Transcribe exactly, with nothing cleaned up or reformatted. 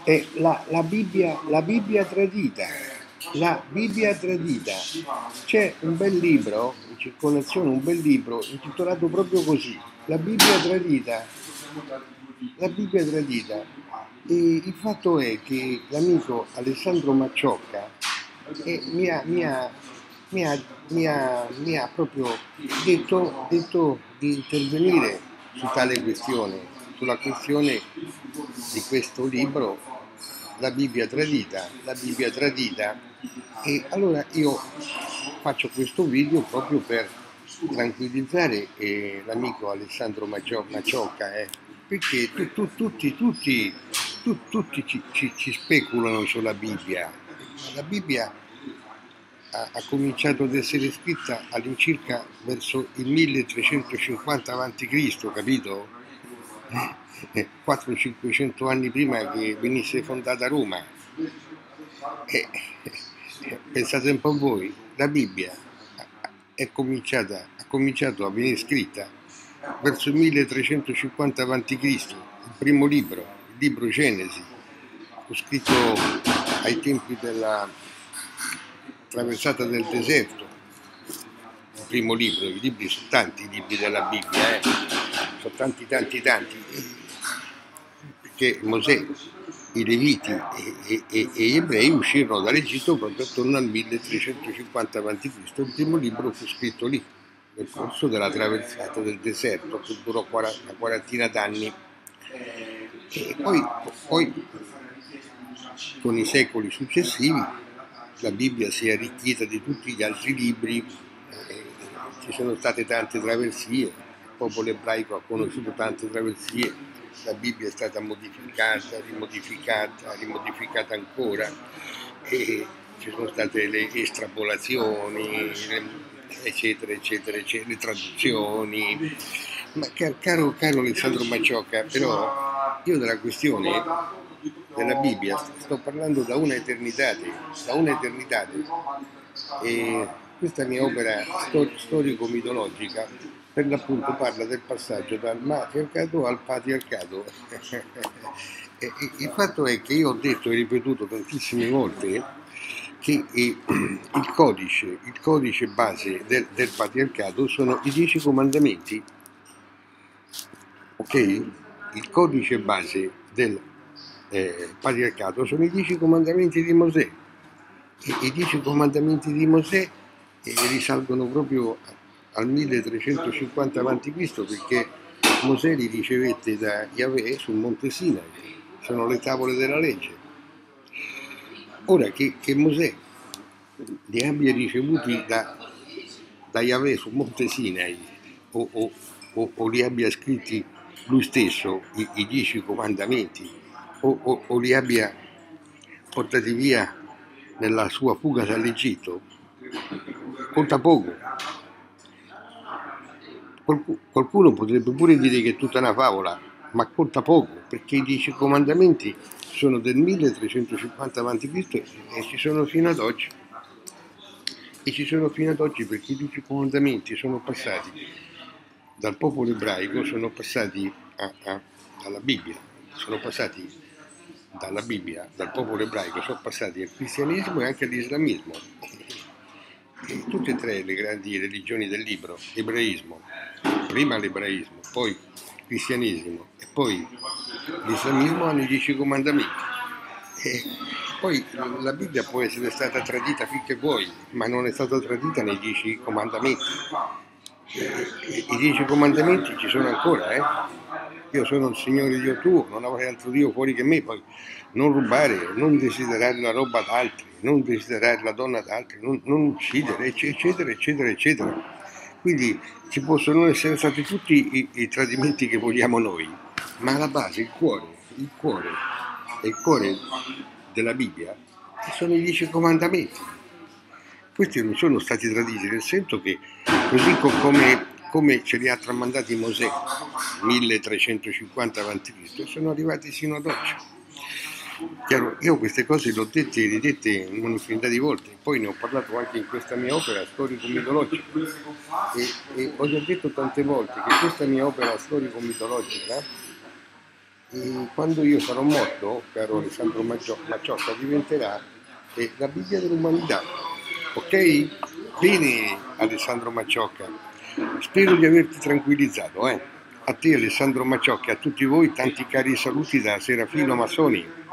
è la, la Bibbia, la Bibbia tradita, la Bibbia tradita. C'è un bel libro in circolazione, un bel libro intitolato proprio così, La Bibbia tradita, la Bibbia tradita. E il fatto è che l'amico Alessandro Macciocca eh, mi, ha, mi, ha, mi, ha, mi, ha, mi ha proprio detto, detto di intervenire su tale questione, sulla questione di questo libro, La Bibbia tradita, la Bibbia tradita. E allora io faccio questo video proprio per tranquillizzare eh, l'amico Alessandro Maggio- Macciocca, eh, perché tu, tu, tutti, tutti, tu, tutti ci, ci, ci speculano sulla Bibbia. La Bibbia ha, ha cominciato ad essere scritta all'incirca verso il milletrecentocinquanta avanti Cristo, capito? quattrocento cinquecento anni prima che venisse fondata Roma. E, pensate un po' voi, la Bibbia è cominciata, ha cominciato a venire scritta verso il milletrecentocinquanta avanti Cristo, il primo libro, il libro Genesi, fu scritto ai tempi della traversata del deserto, il primo libro. I libri sono tanti, i libri della Bibbia, eh? Sono tanti, tanti, tanti, perché Mosè, i Leviti e, e, e, e gli ebrei uscirono dall'Egitto proprio attorno al milletrecentocinquanta avanti Cristo. Il primo libro fu scritto lì, nel corso della traversata del deserto, che durò una quarantina d'anni. E poi, poi, con i secoli successivi, la Bibbia si è arricchita di tutti gli altri libri, eh, ci sono state tante traversie, il popolo ebraico ha conosciuto tante traversie, la Bibbia è stata modificata, rimodificata, rimodificata ancora, e ci sono state le estrapolazioni, eccetera, eccetera, eccetera, le traduzioni. Ma caro, caro Alessandro Macciocca, però io della questione della Bibbia sto parlando da una eternità, da una eternità. E questa mia opera stor- storico-mitologica per l'appunto parla del passaggio dal matriarcato al patriarcato. E, e, il fatto è che io ho detto e ripetuto tantissime volte che eh, il codice, il codice base del, del patriarcato sono i dieci comandamenti, ok? Il codice base del eh, patriarcato sono i dieci comandamenti di Mosè. E i dieci comandamenti di Mosè eh, risalgono proprio al milletrecentocinquanta avanti Cristo, perché Mosè li ricevette da Yahweh sul monte Sinai, sono le tavole della legge. Ora che, che Mosè li abbia ricevuti da, da Yahweh sul monte Sinai o, o, o, o li abbia scritti lui stesso i, i dieci comandamenti o, o, o li abbia portati via nella sua fuga dall'Egitto, conta poco. Qualcuno potrebbe pure dire che è tutta una favola, ma conta poco, perché i dieci comandamenti sono del milletrecentocinquanta avanti Cristo e ci sono fino ad oggi. E ci sono fino ad oggi perché i dieci comandamenti sono passati dal popolo ebraico, sono passati a, a, alla Bibbia, sono passati dalla Bibbia, dal popolo ebraico, sono passati al cristianesimo e anche all'islamismo. E tutte e tre le grandi religioni del libro, ebraismo, prima l'ebraismo, poi il cristianesimo e poi l'islamismo, hanno i dieci comandamenti. E poi la Bibbia può essere stata tradita finché vuoi, ma non è stata tradita nei dieci comandamenti. E, i dieci comandamenti ci sono ancora, eh? Io sono il Signore Dio tuo, non avrai altro Dio fuori che me, poi non rubare, non desiderare la roba d'altri, non desiderare la donna d'altri, non, non uccidere, eccetera, eccetera, eccetera. Quindi ci possono essere stati tutti i, i tradimenti che vogliamo noi, ma alla base, il cuore, il cuore, e il cuore della Bibbia sono i dieci comandamenti. Questi non sono stati traditi, nel senso che così come, come ce li ha tramandati Mosè milletrecentocinquanta avanti Cristo, sono arrivati sino ad oggi. Chiaro, io queste cose le ho dette e ridette un'infinità di volte, poi ne ho parlato anche in questa mia opera storico-mitologica e, e ho già detto tante volte che questa mia opera storico-mitologica E quando io sarò morto, caro Alessandro Maggio- Macciocca, diventerà eh, la Bibbia dell'umanità. Ok? Bene, Alessandro Macciocca. Spero di averti tranquillizzato, eh. A te, Alessandro Macciocca, e a tutti voi tanti cari saluti da Serafino Massoni.